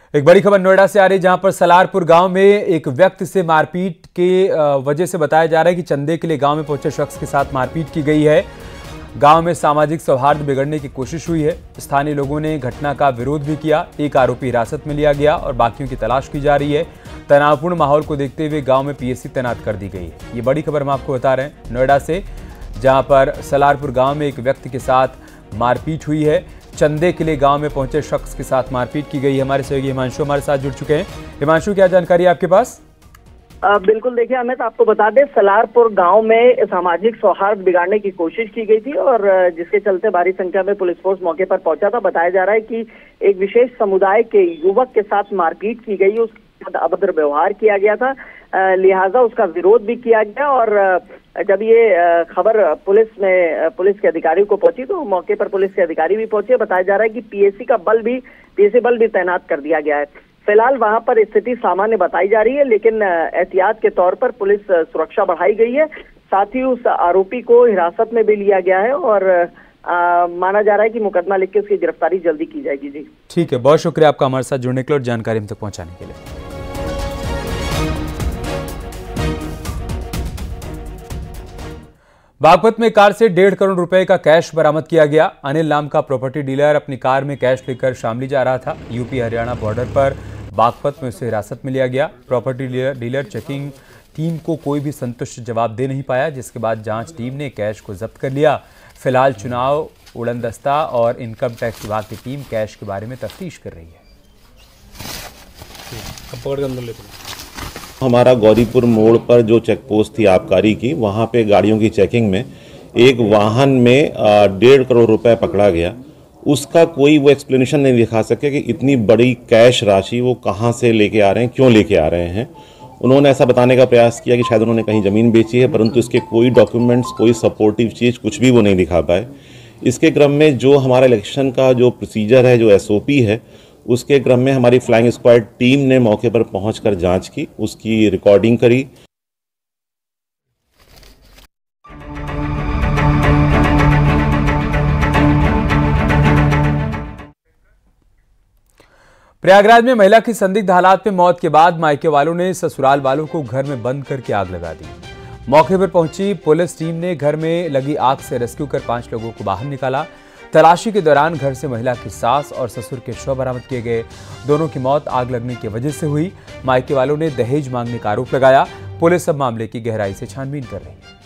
एक बड़ी खबर नोएडा से आ रही, जहां पर सलारपुर गांव में एक व्यक्ति से मारपीट के वजह से बताया जा रहा है कि चंदे के लिए गांव में पहुंचे शख्स के साथ मारपीट की गई है। गांव में सामाजिक सौहार्द बिगड़ने की कोशिश हुई है। स्थानीय लोगों ने घटना का विरोध भी किया। एक आरोपी हिरासत में लिया गया और बाकियों की तलाश की जा रही है। तनावपूर्ण माहौल को देखते हुए गांव में पीएससी तैनात कर दी गई है। ये बड़ी खबर हम आपको बता रहे हैं नोएडा से, जहां पर सलारपुर गांव में एक व्यक्ति के साथ मारपीट हुई है। चंदे के लिए गांव में पहुंचे शख्स के साथ मारपीट की गई है। हमारे सहयोगी हिमांशु हमारे साथ जुड़ चुके हैं। हिमांशु, क्या जानकारी है आपके पास? बिल्कुल, देखिए अमित, आपको बता दें, सलारपुर गांव में सामाजिक सौहार्द बिगाड़ने की कोशिश की गई थी और जिसके चलते भारी संख्या में पुलिस फोर्स मौके पर पहुंचा था। बताया जा रहा है कि एक विशेष समुदाय के युवक के साथ मारपीट की गई, उसके साथ अभद्र व्यवहार किया गया था, लिहाजा उसका विरोध भी किया गया। और जब ये खबर पुलिस के अधिकारियों को पहुंची तो मौके पर पुलिस के अधिकारी भी पहुंचे। बताया जा रहा है कि पीएससी बल भी तैनात कर दिया गया है। फिलहाल वहां पर स्थिति सामान्य बताई जा रही है, लेकिन एहतियात के तौर पर पुलिस सुरक्षा बढ़ाई गई है। साथ ही उस आरोपी को हिरासत में भी लिया गया है और माना जा रहा है कि मुकदमा लिख के उसकी गिरफ्तारी जल्दी की जाएगी। जी ठीक है, बहुत शुक्रिया आपका हमारे साथ जुड़ने के लिए और जानकारी हम तक पहुंचाने के लिए। बागपत में कार से 1.5 करोड़ रुपए का कैश बरामद किया गया। अनिल नाम का प्रॉपर्टी डीलर अपनी कार में कैश लेकर शामली जा रहा था। यूपी हरियाणा बॉर्डर पर बागपत में उसे हिरासत में लिया गया। प्रॉपर्टी डीलर चेकिंग टीम को कोई भी संतुष्ट जवाब दे नहीं पाया, जिसके बाद जांच टीम ने कैश को जब्त कर लिया। फिलहाल चुनाव उड़नदस्ता और इनकम टैक्स विभाग की टीम कैश के बारे में तफ्तीश कर रही है। हमारा गौरीपुर मोड़ पर जो चेक पोस्ट थी आबकारी की, वहाँ पे गाड़ियों की चेकिंग में एक वाहन में 1.5 करोड़ रुपए पकड़ा गया। उसका कोई वो एक्सप्लेनेशन नहीं दिखा सके कि इतनी बड़ी कैश राशि वो कहाँ से लेके आ रहे हैं, क्यों लेके आ रहे हैं। उन्होंने ऐसा बताने का प्रयास किया कि शायद उन्होंने कहीं ज़मीन बेची है, परंतु इसके कोई डॉक्यूमेंट्स, कोई सपोर्टिव चीज़, कुछ भी वो नहीं दिखा पाए। इसके क्रम में जो हमारा इलेक्शन का जो प्रोसीजर है, जो SOP है, उसके क्रम में हमारी फ्लाइंग स्क्वाड टीम ने मौके पर पहुंचकर जांच की, उसकी रिकॉर्डिंग करी। प्रयागराज में महिला की संदिग्ध हालात में मौत के बाद मायके वालों ने ससुराल वालों को घर में बंद करके आग लगा दी। मौके पर पहुंची पुलिस टीम ने घर में लगी आग से रेस्क्यू कर 5 लोगों को बाहर निकाला। तलाशी के दौरान घर से महिला की सास और ससुर के शव बरामद किए गए। दोनों की मौत आग लगने की वजह से हुई। मायके वालों ने दहेज मांगने का आरोप लगाया। पुलिस अब मामले की गहराई से छानबीन कर रही है।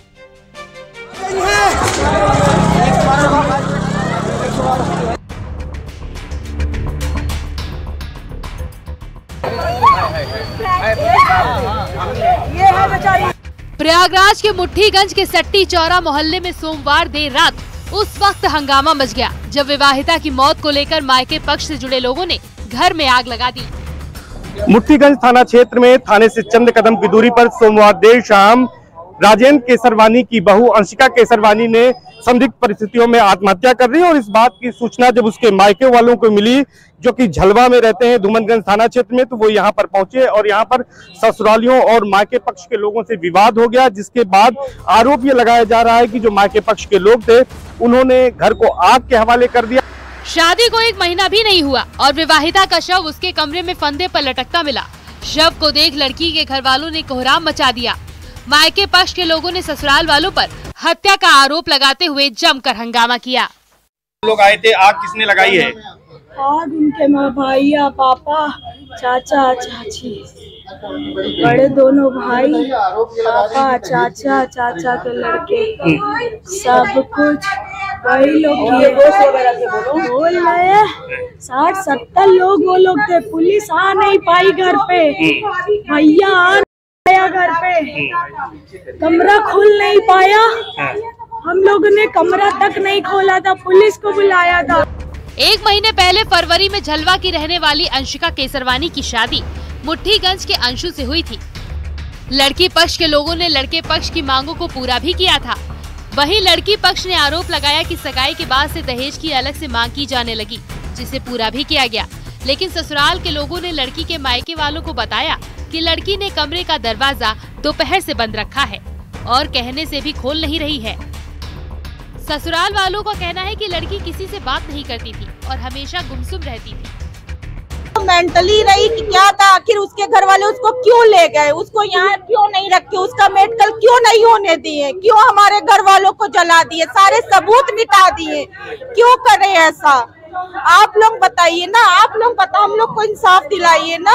प्रयागराज के मुट्ठीगंज के सट्टी चौरा मोहल्ले में सोमवार देर रात उस वक्त हंगामा मच गया जब विवाहिता की मौत को लेकर मायके पक्ष से जुड़े लोगों ने घर में आग लगा दी। मुट्ठीगंज थाना क्षेत्र में थाने से चंद कदम की दूरी पर सोमवार देर शाम राजेंद्र केसरवानी की बहू अंशिका केसरवानी ने संदिग्ध परिस्थितियों में आत्महत्या कर दी और इस बात की सूचना जब उसके मायके वालों को मिली, जो कि झलवा में रहते हैं धूमनगंज थाना क्षेत्र में, तो वो यहाँ पर पहुंचे और यहाँ पर ससुरालियों और मायके पक्ष के लोगों से विवाद हो गया, जिसके बाद आरोप ये लगाया जा रहा है कि जो मायके पक्ष के लोग थे उन्होंने घर को आग के हवाले कर दिया। शादी को 1 महीना भी नहीं हुआ और विवाहिता का शव उसके कमरे में फंदे पर लटकता मिला। शव को देख लड़की के घर वालों ने कोहराम मचा दिया। मायके पक्ष के लोगों ने ससुराल वालों पर हत्या का आरोप लगाते हुए जमकर हंगामा किया। लोग आए थे, आग किसने लगाई है? आग उनके माँ, भैया, पापा, चाचा, चाची, बड़े दोनों भाई, पापा, चाचा, चाचा के लड़के, सब कुछ वही लोग किए। बोल रहे 60-70 लोग वो लोग थे। पुलिस आ नहीं पाई घर पे, भैया आ आया घर पे, कमरा खोल नहीं पाया। हम लोगों ने कमरा तक नहीं खोला था, पुलिस को बुलाया था। 1 महीने पहले फरवरी में झलवा की रहने वाली अंशिका केसरवानी की शादी मुट्ठीगंज के अंशु से हुई थी। लड़की पक्ष के लोगों ने लड़के पक्ष की मांगों को पूरा भी किया था। वहीं लड़की पक्ष ने आरोप लगाया कि सगाई के बाद से दहेज की अलग से मांग की जाने लगी, जिसे पूरा भी किया गया। लेकिन ससुराल के लोगों ने लड़की के मायके वालों को बताया कि लड़की ने कमरे का दरवाजा दोपहर से बंद रखा है और कहने से भी खोल नहीं रही है। ससुराल वालों का कहना है कि लड़की किसी से बात नहीं करती थी और हमेशा गुमसुम रहती थी। वो मेंटली रही कि क्या था, आखिर उसके घर वाले उसको क्यों ले गए, उसको यहाँ क्यों नहीं रखे, उसका मेडिकल क्यों नहीं होने दिए, क्यों हमारे घर वालों को जला दिए, सारे सबूत मिटा दिए, क्यों करे ऐसा? आप लोग बताइए ना, आप लोग बता, हम लोग को इंसाफ दिलाइए ना।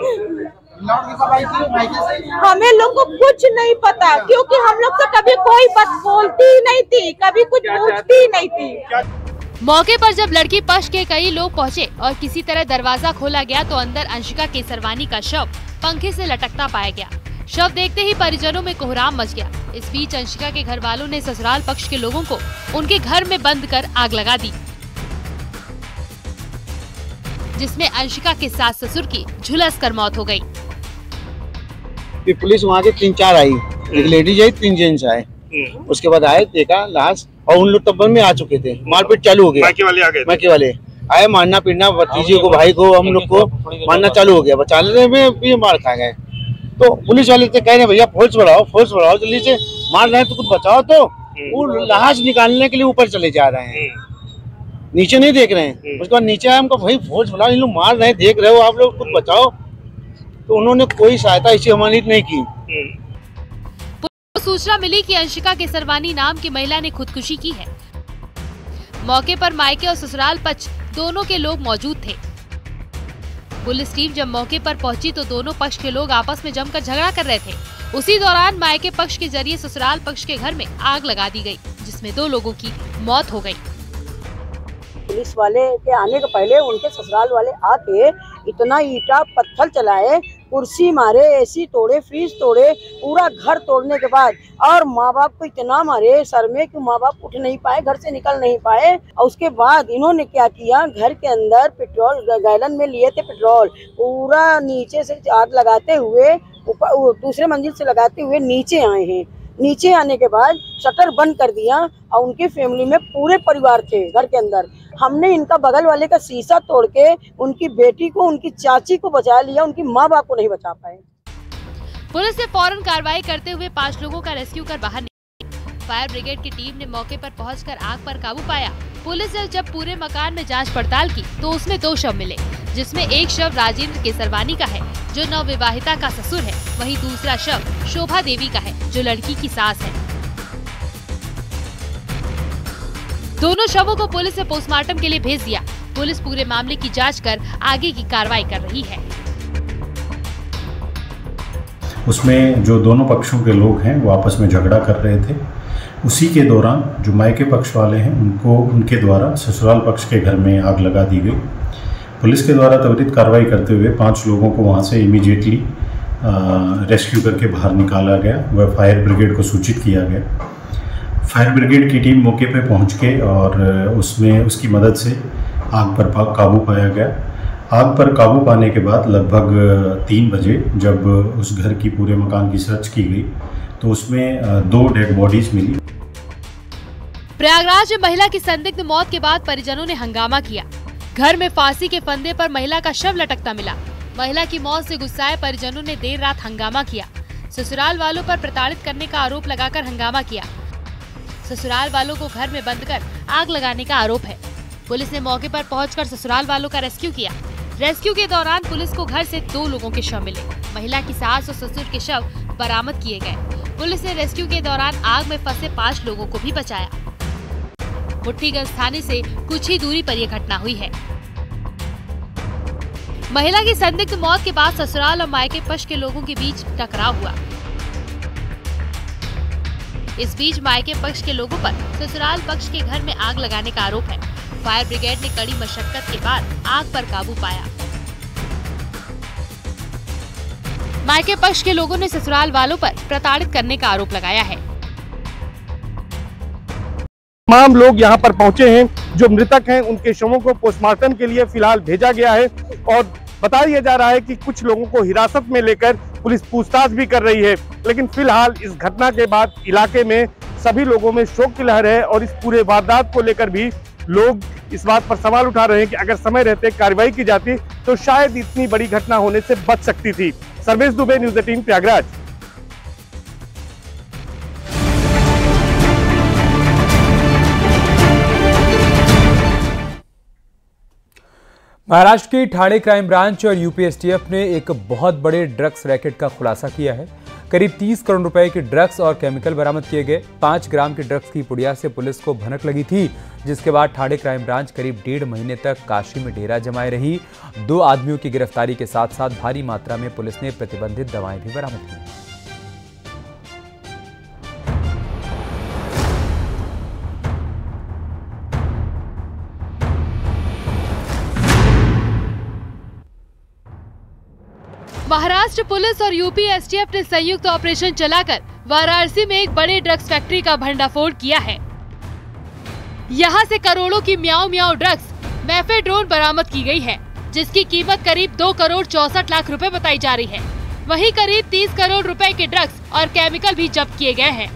हमें लोग को कुछ नहीं पता, क्योंकि हम लोग से कभी कोई बात बोलती ही नहीं थी, कभी कुछ पूछती ही नहीं थी। मौके पर जब लड़की पक्ष के कई लोग पहुंचे और किसी तरह दरवाजा खोला गया तो अंदर अंशिका केसरवानी का शव पंखे से लटकता पाया गया। शव देखते ही परिजनों में कोहराम मच गया। इस बीच अंशिका के घर वालों ने ससुराल पक्ष के लोगों को उनके घर में बंद कर आग लगा दी, जिसमें अंशिका के सास ससुर की झुलस कर मौत हो गई। पुलिस वहाँ से 3-4 आई, एक लेडीज आई, 3 जेंट्स आए। उसके बाद आए, देखा लाश, और उन लोग तब में आ चुके थे, मारपीट चालू हो गया। मायके वाले आए, मारना पीटना, भतीजे को, भाई को, हम लोग को मारना चालू हो गया। बचाने में भी मार खा गए। तो पुलिस वाले से कह रहे भैया फोर्स बढ़ाओ जल्दी से, मार रहे हैं तो कुछ बचाओ। तो वो लाश निकालने के लिए ऊपर चले जा रहे हैं, नीचे नहीं देख रहे हैं। उसके बाद नीचे आए, हमको भाई फोर्स बढ़ाओ, इन लोग मार रहे हैं, देख रहे हो आप लोग, कुछ बचाओ। तो उन्होंने कोई सहायता इसी हमारी नहीं की। सूचना मिली कि अंशिका केसरवानी नाम की महिला ने खुदकुशी की है। मौके पर मायके और ससुराल पक्ष दोनों के लोग मौजूद थे। पुलिस टीम जब मौके पर पहुंची तो दोनों पक्ष के लोग आपस में जमकर झगड़ा कर रहे थे। उसी दौरान मायके पक्ष के जरिए ससुराल पक्ष के घर में आग लगा दी गई, जिसमें 2 लोगों की मौत हो गई। पुलिस वाले के आने के पहले उनके ससुराल वाले आके इतना ईटा पत्थर चलाए, कुर्सी मारे, एसी तोड़े, फ्रिज तोड़े, पूरा घर तोड़ने के बाद और माँ बाप को इतना मारे सर में कि माँ बाप उठ नहीं पाए, घर से निकल नहीं पाए। और उसके बाद इन्होंने क्या किया, घर के अंदर पेट्रोल गैलन में लिए थे पेट्रोल, पूरा नीचे से आग लगाते हुए, ऊपर दूसरे मंजिल से लगाते हुए नीचे आए हैं। नीचे आने के बाद शटर बंद कर दिया और उनके फैमिली में पूरे परिवार थे घर के अंदर। हमने इनका बगल वाले का शीशा तोड़ के उनकी बेटी को, उनकी चाची को बचा लिया, उनकी माँ बाप को नहीं बचा पाए। पुलिस ने फौरन कार्रवाई करते हुए 5 लोगों का रेस्क्यू कर बाहर निकाला। फायर ब्रिगेड की टीम ने मौके पर पहुंचकर आग पर काबू पाया। पुलिस ने जब पूरे मकान में जांच पड़ताल की तो उसमें 2 शव मिले, जिसमें एक शव राजेंद्र केसरवानी का है जो नवविवाहिता का ससुर है, वहीं दूसरा शव शोभा देवी का है जो लड़की की सास है। दोनों शवों को पुलिस ने पोस्टमार्टम के लिए भेज दिया। पुलिस पूरे मामले की जांच कर आगे की कार्रवाई कर रही है। उसमें जो दोनों पक्षों के लोग हैं वो आपस में झगड़ा कर रहे थे। उसी के दौरान जो मायके पक्ष वाले हैं उनके द्वारा ससुराल पक्ष के घर में आग लगा दी गई। पुलिस के द्वारा त्वरित कार्रवाई करते हुए 5 लोगों को वहां से इमीडिएटली रेस्क्यू करके बाहर निकाला गया व फायर ब्रिगेड को सूचित किया गया। फायर ब्रिगेड की टीम मौके पर पहुंच के और उसकी मदद से आग पर काबू पाया गया। आग पर काबू पाने के बाद लगभग 3 बजे जब उस घर की पूरे मकान की सर्च की गई तो उसमें 2 डेड बॉडीज मिली। प्रयागराज में महिला की संदिग्ध मौत के बाद परिजनों ने हंगामा किया। घर में फांसी के फंदे पर महिला का शव लटकता मिला। महिला की मौत से गुस्साए परिजनों ने देर रात हंगामा किया। ससुराल वालों पर प्रताड़ित करने का आरोप लगाकर हंगामा किया। ससुराल वालों को घर में बंद कर आग लगाने का आरोप है। पुलिस ने मौके पर पहुंचकर ससुराल वालों का रेस्क्यू किया। रेस्क्यू के दौरान पुलिस को घर से 2 लोगों के शव मिले। महिला की सास और ससुर के शव बरामद किए गए। पुलिस ने रेस्क्यू के दौरान आग में फंसे 5 लोगों को भी बचाया। मुट्ठीगंज थाने से कुछ ही दूरी पर यह घटना हुई है। महिला की संदिग्ध मौत के बाद ससुराल और मायके पक्ष के लोगों के बीच टकराव हुआ। इस बीच मायके पक्ष के लोगों पर ससुराल पक्ष के घर में आग लगाने का आरोप है। फायर ब्रिगेड ने कड़ी मशक्कत के बाद आग पर काबू पाया। मायके पक्ष के लोगों ने ससुराल वालों पर प्रताड़ित करने का आरोप लगाया है। तमाम लोग यहां पर पहुंचे हैं। जो मृतक हैं उनके शवों को पोस्टमार्टम के लिए फिलहाल भेजा गया है और बता दिया जा रहा है कि कुछ लोगों को हिरासत में लेकर पुलिस पूछताछ भी कर रही है। लेकिन फिलहाल इस घटना के बाद इलाके में सभी लोगों में शोक की लहर है और इस पूरे वारदात को लेकर भी लोग इस बात पर सवाल उठा रहे हैं कि अगर समय रहते कार्रवाई की जाती तो शायद इतनी बड़ी घटना होने से बच सकती थी। सर्वेश दुबे, न्यूज़ 18 प्रयागराज। महाराष्ट्र की ठाणे क्राइम ब्रांच और यूपी एसटीएफ ने एक बहुत बड़े ड्रग्स रैकेट का खुलासा किया है। करीब 30 करोड़ रुपए के ड्रग्स और केमिकल बरामद किए गए। 5 ग्राम के ड्रग्स की पुड़िया से पुलिस को भनक लगी थी, जिसके बाद ठाणे क्राइम ब्रांच करीब 1.5 महीने तक काशी में डेरा जमाए रही। 2 आदमियों की गिरफ्तारी के साथ साथ भारी मात्रा में पुलिस ने प्रतिबंधित दवाएं भी बरामद की। महाराष्ट्र पुलिस और यूपी एसटीएफ ने संयुक्त ऑपरेशन चलाकर वाराणसी में एक बड़े ड्रग्स फैक्ट्री का भंडाफोड़ किया है। यहां से करोड़ों की म्याऊ म्याऊ ड्रग्स मेफेड्रोन बरामद की गई है, जिसकी कीमत करीब 2 करोड़ 64 लाख रुपए बताई जा रही है। वहीं करीब 30 करोड़ रुपए के ड्रग्स और केमिकल भी जब्त किए गए हैं।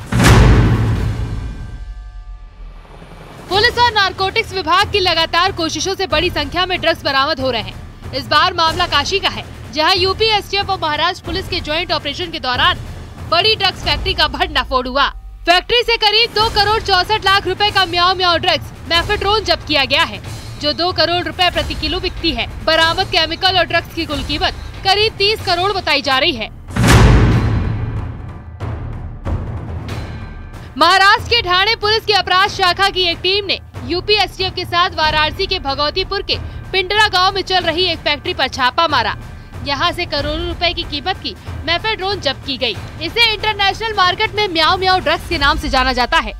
पुलिस और नारकोटिक्स विभाग की लगातार कोशिशों से बड़ी संख्या में ड्रग्स बरामद हो रहे हैं। इस बार मामला काशी का है, जहां यूपी एसटीएफ और महाराष्ट्र पुलिस के ज्वाइंट ऑपरेशन के दौरान बड़ी ड्रग्स फैक्ट्री का भंडाफोड़ हुआ। फैक्ट्री से करीब 2 करोड़ 64 लाख रुपए का म्याऊ म्याऊ ड्रग्स मेफेड्रोन जब्त किया गया है, जो 2 करोड़ रुपए प्रति किलो बिकती है। बरामद केमिकल और ड्रग्स की कुल कीमत करीब 30 करोड़ बताई जा रही है। महाराष्ट्र के ठाणे पुलिस की अपराध शाखा की एक टीम ने यूपी एसटीएफ के साथ वाराणसी के भगवतीपुर के पिंडरा गांव में चल रही एक फैक्ट्री पर छापा मारा। यहां से करोड़ों रुपए की कीमत की मेफेड्रोन जब्त की गई। इसे इंटरनेशनल मार्केट में म्याऊ म्याऊ ड्रग्स के नाम से जाना जाता है।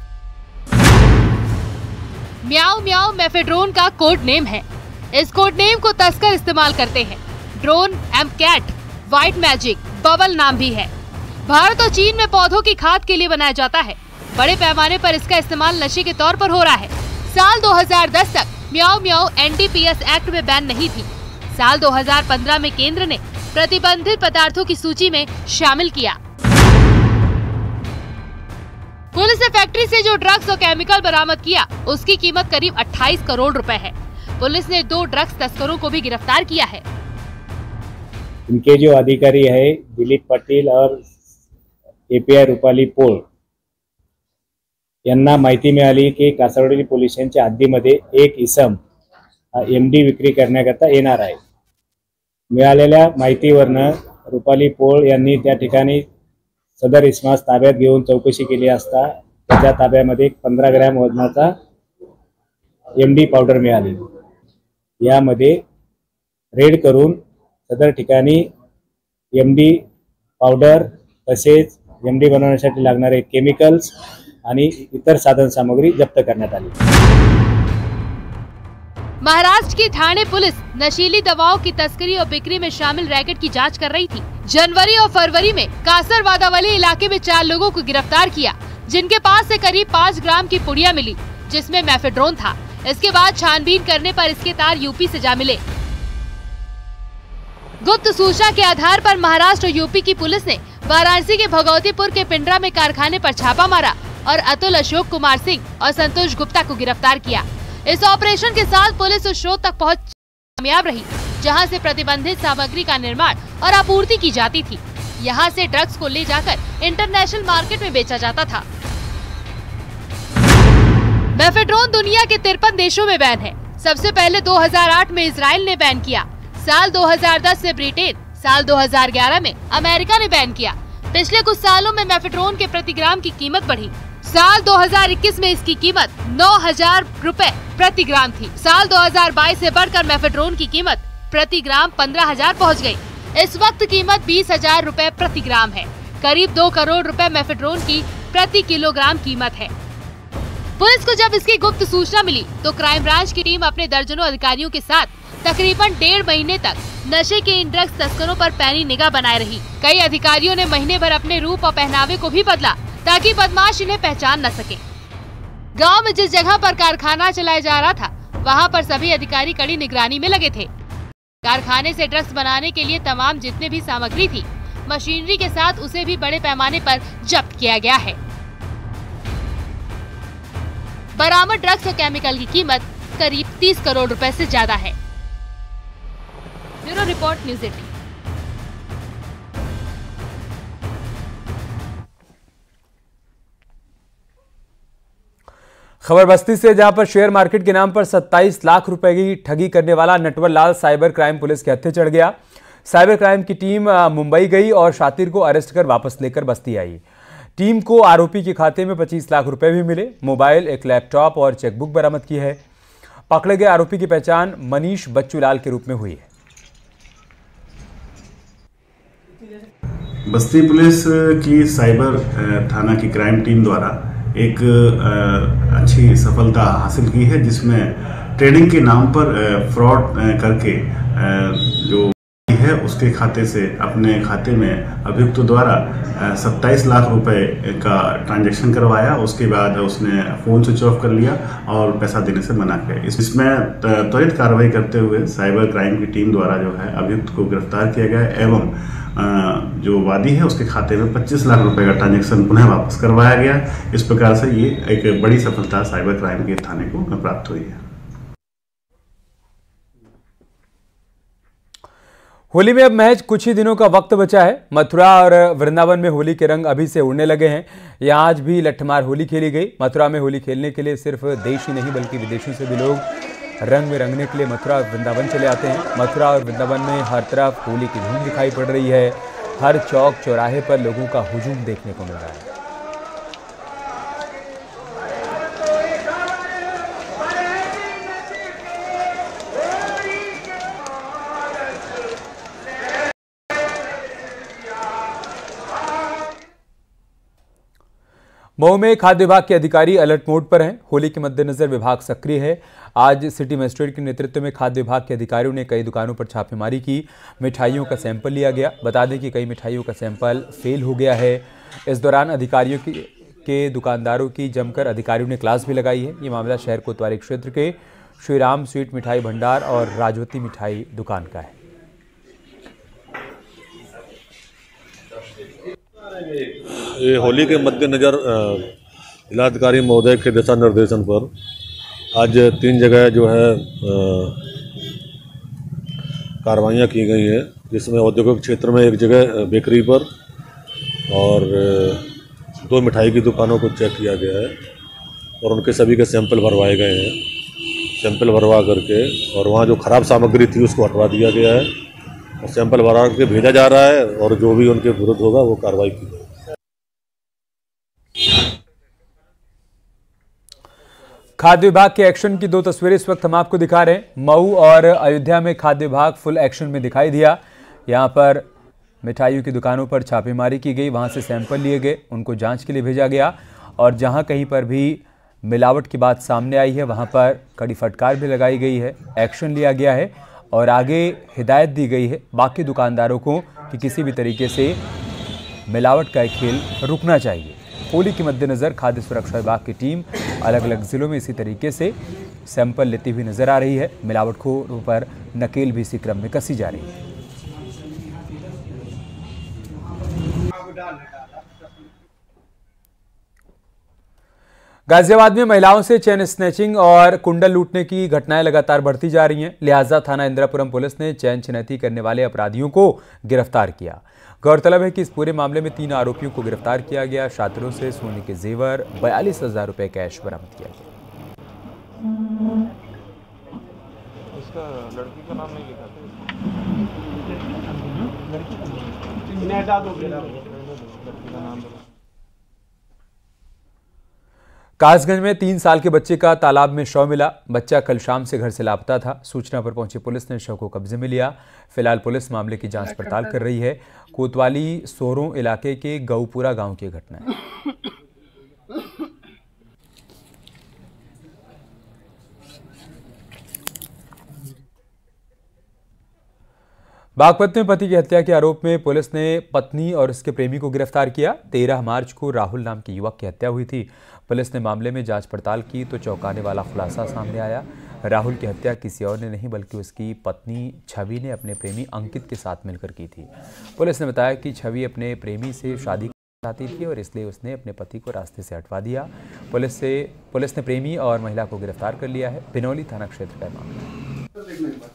म्याऊ म्याऊ मेफेड्रोन का कोड नेम है। इस कोड नेम को तस्कर इस्तेमाल करते हैं। Drone, MCAT, white magic, bubble नाम भी है। भारत और चीन में पौधों की खाद के लिए बनाया जाता है। बड़े पैमाने पर इसका इस्तेमाल नशे के तौर पर हो रहा है। साल 2010 तक म्याऊ म्याऊ एनडीपीएस एक्ट में बैन नहीं थी। साल 2015 में केंद्र ने प्रतिबंधित पदार्थों की सूची में शामिल किया। पुलिस ने फैक्ट्री से जो ड्रग्स और केमिकल बरामद किया, उसकी कीमत करीब 28 करोड़ रुपए है। पुलिस ने 2 ड्रग्स तस्करों को भी गिरफ्तार किया है। इनके जो अधिकारी है दिलीप पाटील और एपीआय रुपाली पोळ यांना माहिती मिळाली की कासरवडी पोलीस स्टेशनच्या हद्दीमध्ये एक इसम एमडी विक्री करण्याकरता येणार आहे। मिळालेल्या माहितीवरनं रुपाली पोळ यांनी त्या ठिकाणी सदर इसमास ताब्यात घेऊन चौकशी केली असता त्याच्या ताब्यामध्ये 15 ग्रॅम वजनाचा एमडी पावडर मिळाली। यामध्ये रेड करून सदर ठिकाणी एमडी पावडर तसेच एमडी बनवण्यासाठी लागणारे केमिकल्स आणि इतर साधन सामग्री जप्त करण्यात आली। महाराष्ट्र की ठाणे पुलिस नशीली दवाओं की तस्करी और बिक्री में शामिल रैकेट की जांच कर रही थी। जनवरी और फरवरी में कासरवादावली इलाके में 4 लोगों को गिरफ्तार किया, जिनके पास से करीब 5 ग्राम की पुड़िया मिली, जिसमें मेफेड्रोन था। इसके बाद छानबीन करने पर इसके तार यूपी से जा मिले। गुप्त सूचना के आधार पर महाराष्ट्र और यूपी की पुलिस ने वाराणसी के भगवतीपुर के पिंडरा में कारखाने पर छापा मारा और अतुल अशोक कुमार सिंह और संतोष गुप्ता को गिरफ्तार किया। इस ऑपरेशन के साथ पुलिस उस स्रोत तक पहुंच कामयाब रही, जहां से प्रतिबंधित सामग्री का निर्माण और आपूर्ति की जाती थी। यहां से ड्रग्स को ले जाकर इंटरनेशनल मार्केट में बेचा जाता था। मेफेड्रोन दुनिया के 53 देशों में बैन है। सबसे पहले 2008 में इजराइल ने बैन किया। साल 2010 में ब्रिटेन, साल 2011 में अमेरिका ने बैन किया। पिछले कुछ सालों में मेफेड्रोन के प्रति ग्राम की कीमत बढ़ी। साल 2021 में इसकी कीमत 9,000 रुपए प्रति ग्राम थी। साल 2022 से बढ़कर मेफेड्रोन की कीमत प्रति ग्राम 15,000 पहुंच गई। इस वक्त कीमत 20,000 रुपए प्रति ग्राम है। करीब 2 करोड़ रुपए मेफेड्रोन की प्रति किलोग्राम कीमत है। पुलिस को जब इसकी गुप्त सूचना मिली तो क्राइम ब्रांच की टीम अपने दर्जनों अधिकारियों के साथ तकरीबन 1.5 महीने तक नशे के इन ड्रग्स तस्करों पर पैनी निगाह बनाए रही। कई अधिकारियों ने महीने भर अपने रूप और पहनावे को भी बदला ताकि बदमाश इन्हें पहचान न सके। गांव में जिस जगह पर कारखाना चलाया जा रहा था, वहां पर सभी अधिकारी कड़ी निगरानी में लगे थे। कारखाने से ड्रग्स बनाने के लिए तमाम जितने भी सामग्री थी, मशीनरी के साथ उसे भी बड़े पैमाने पर जब्त किया गया है। बरामद ड्रग्स और केमिकल की कीमत करीब 30 करोड़ रुपए से ज्यादा है। Bureau report, news 18। खबर बस्ती से, जहां पर शेयर मार्केट के नाम पर 27 लाख रुपए की ठगी करने वाला Natwar Lal cyber crime police के हत्थे चढ़ गया। साइबर क्राइम की टीम मुंबई गई और शातिर को अरेस्ट कर वापस लेकर बस्ती आई। टीम को आरोपी के खाते में 25 लाख रुपए भी मिले, मोबाइल, एक लैपटॉप और चेकबुक बरामद की है। पकड़े गए आरोपी की पहचान मनीष बच्चूलाल के रूप में हुई है। बस्ती पुलिस की साइबर थाना की क्राइम टीम द्वारा एक अच्छी सफलता हासिल की है, जिसमें ट्रेडिंग के नाम पर फ्रॉड करके जो है उसके खाते से अपने खाते में अभियुक्त द्वारा 27 लाख रुपए का ट्रांजैक्शन करवाया। उसके बाद उसने फ़ोन स्विच ऑफ कर लिया और पैसा देने से मना किया। इसमें त्वरित कार्रवाई करते हुए साइबर क्राइम की टीम द्वारा जो है अभियुक्त को गिरफ्तार किया गया एवं जो वादी है उसके खाते में 25 लाख रुपए का ट्रांजैक्शन पुनः वापस करवाया गया। इस प्रकार से ये एक बड़ी सफलता साइबर क्राइम के थाने को प्राप्त हुई है। होली में अब महज कुछ ही दिनों का वक्त बचा है। मथुरा और वृंदावन में होली के रंग अभी से उड़ने लगे हैं। यहाँ आज भी लठमार होली खेली गई। मथुरा में होली खेलने के लिए सिर्फ देश ही नहीं बल्कि विदेशों से भी लोग रंग में रंगने के लिए मथुरा और वृंदावन चले आते हैं। मथुरा और वृंदावन में हर तरफ होली की धूम दिखाई पड़ रही है। हर चौक चौराहे पर लोगों का हुजूम देखने को मिल रहा है। मऊ में खाद्य विभाग के अधिकारी अलर्ट मोड पर हैं। होली के मद्देनजर विभाग सक्रिय है। आज सिटी मजिस्ट्रेट के नेतृत्व में खाद्य विभाग के अधिकारियों ने कई दुकानों पर छापेमारी की। मिठाइयों का सैंपल लिया गया। बता दें कि कई मिठाइयों का सैंपल फेल हो गया है। इस दौरान अधिकारियों के दुकानदारों की जमकर अधिकारियों ने क्लास भी लगाई है। ये मामला शहर कोतवाली क्षेत्र के श्रीराम स्वीट मिठाई भंडार और राजवती मिठाई दुकान का है। ये होली के मद्देनज़र जिलाधिकारी महोदय के दिशा निर्देशन पर आज 3 जगह जो है कार्रवाइयाँ की गई हैं, जिसमें औद्योगिक क्षेत्र में 1 जगह बेकरी पर और 2 मिठाई की दुकानों को चेक किया गया है और उनके सभी के सैंपल भरवाए गए हैं। सैंपल भरवा करके और वहाँ जो ख़राब सामग्री थी उसको हटवा दिया गया है और सैंपल भरवा करके भेजा जा रहा है और जो भी उनके विरुद्ध होगा वो कार्रवाई की जाएगी। खाद्य विभाग के एक्शन की 2 तस्वीरें इस वक्त हम आपको दिखा रहे हैं। मऊ और अयोध्या में खाद्य विभाग फुल एक्शन में दिखाई दिया। यहाँ पर मिठाइयों की दुकानों पर छापेमारी की गई, वहाँ से सैंपल लिए गए, उनको जांच के लिए भेजा गया और जहाँ कहीं पर भी मिलावट की बात सामने आई है वहाँ पर कड़ी फटकार भी लगाई गई है, एक्शन लिया गया है और आगे हिदायत दी गई है बाकी दुकानदारों को कि किसी भी तरीके से मिलावट का खेल रुकना चाहिए। होली के मद्देनज़र खाद्य सुरक्षा विभाग की टीम अलग अलग जिलों में इसी तरीके से सैंपल लेती हुई नजर आ रही है। मिलावटखोरों पर नकेल भी इसी क्रम में कसी जा रही है। गाजियाबाद में महिलाओं से चेन स्नैचिंग और कुंडल लूटने की घटनाएं लगातार बढ़ती जा रही हैं। लिहाजा थाना इंदिरापुरम पुलिस ने चैन छिनैती करने वाले अपराधियों को गिरफ्तार किया। गौरतलब है कि इस पूरे मामले में 3 आरोपियों को गिरफ्तार किया गया। छात्रों से सोने के जेवर 42,000 रुपए कैश बरामद किया गया। इसका लड़की का नाम नहीं लिखा था। कासगंज में 3 साल के बच्चे का तालाब में शव मिला। बच्चा कल शाम से घर से लापता था। सूचना पर पहुंची पुलिस ने शव को कब्जे में लिया। फिलहाल पुलिस मामले की जांच पड़ताल कर रही है। कोतवाली सोरों इलाके के गऊपुरा गांव की घटना है। बागपत में पति की हत्या के आरोप में पुलिस ने पत्नी और उसके प्रेमी को गिरफ्तार किया। 13 मार्च को राहुल नाम के युवक की हत्या हुई थी। पुलिस ने मामले में जांच पड़ताल की तो चौंकाने वाला खुलासा सामने आया। राहुल की हत्या किसी और ने नहीं बल्कि उसकी पत्नी छवि ने अपने प्रेमी अंकित के साथ मिलकर की थी। पुलिस ने बताया कि छवि अपने प्रेमी से शादी करना चाहती थी और इसलिए उसने अपने पति को रास्ते से हटवा दिया। पुलिस ने प्रेमी और महिला को गिरफ्तार कर लिया है। बिनौली थाना क्षेत्र का मामला।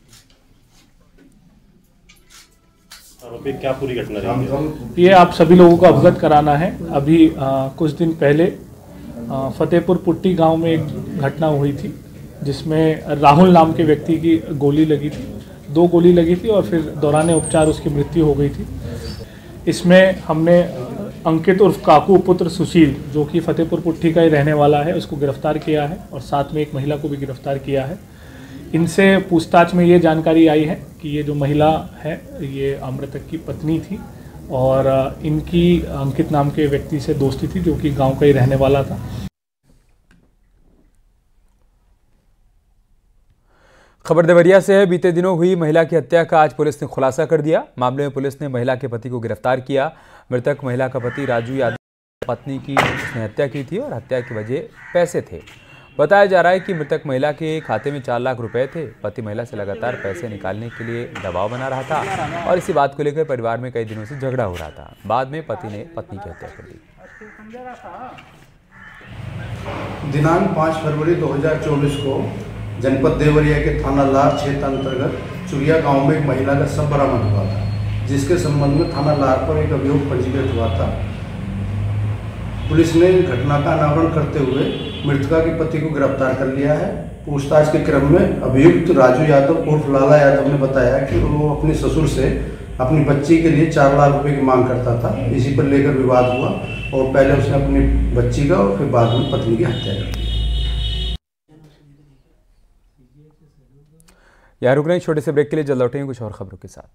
क्या पूरी घटना रही? ये आप सभी लोगों को अवगत कराना है। अभी कुछ दिन पहले फतेहपुर पुट्टी गांव में एक घटना हुई थी जिसमें राहुल नाम के व्यक्ति की गोली लगी थी, 2 गोली लगी थी और फिर दौरान उपचार उसकी मृत्यु हो गई थी। इसमें हमने अंकित उर्फ काकू पुत्र सुशील, जो कि फतेहपुर पुट्टी का ही रहने वाला है, उसको गिरफ्तार किया है और साथ में एक महिला को भी गिरफ्तार किया है। इनसे पूछताछ में ये जानकारी आई है कि ये जो महिला है ये मृतक की पत्नी थी और इनकी अंकित नाम के व्यक्ति से दोस्ती थी जो कि गांव का ही रहने वाला था। खबर देवरिया से है। बीते दिनों हुई महिला की हत्या का आज पुलिस ने खुलासा कर दिया। मामले में पुलिस ने महिला के पति को गिरफ्तार किया। मृतक महिला का पति राजू यादव पत्नी की उसने हत्या की थी और हत्या की वजह पैसे थे। बताया जा रहा है कि मृतक महिला के खाते में 4 लाख रुपए थे। पति महिला से लगातार पैसे निकालने के लिए दबाव बना रहा था और इसी बात को लेकर परिवार में कई दिनों से झगड़ा हो रहा था। बाद में पति ने पत्नी की हत्या कर दी। दिनांक 5 फरवरी 2024 को जनपद देवरिया के थाना लार क्षेत्र अंतर्गत चुरिया गांव में एक महिला का शव बरामद हुआ था, जिसके संबंध में थाना लार पर एक अभियोग पंजीकृत हुआ था। पुलिस ने घटना का अनावरण करते हुए मृतका के पति को गिरफ्तार कर लिया है। पूछताछ के क्रम में अभियुक्त राजू यादव उर्फ लाला यादव ने बताया कि वो अपने ससुर से अपनी बच्ची के लिए 4 लाख रुपए की मांग करता था। इसी पर लेकर विवाद हुआ और पहले उसने अपनी बच्ची का और फिर बाद में पत्नी की हत्या कर दी। यहाँ रुक रहे हैं, छोटे से ब्रेक के लिए जल्द लौटेंगे कुछ और खबरों के साथ।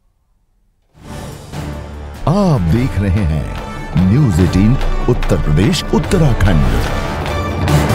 आप देख रहे हैं न्यूज़ 18 उत्तर प्रदेश उत्तराखंड।